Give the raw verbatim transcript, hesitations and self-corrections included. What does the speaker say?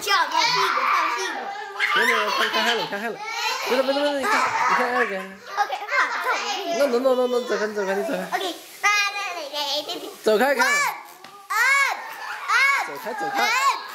靠屁股，靠屁股。 没有，看看看了，看看了。不是不是不是，你看你看那个。 OK， 好，走。 那能能能能走开走开你走开。 OK， 那那那那那。 走开看。 按按按。 走开走开。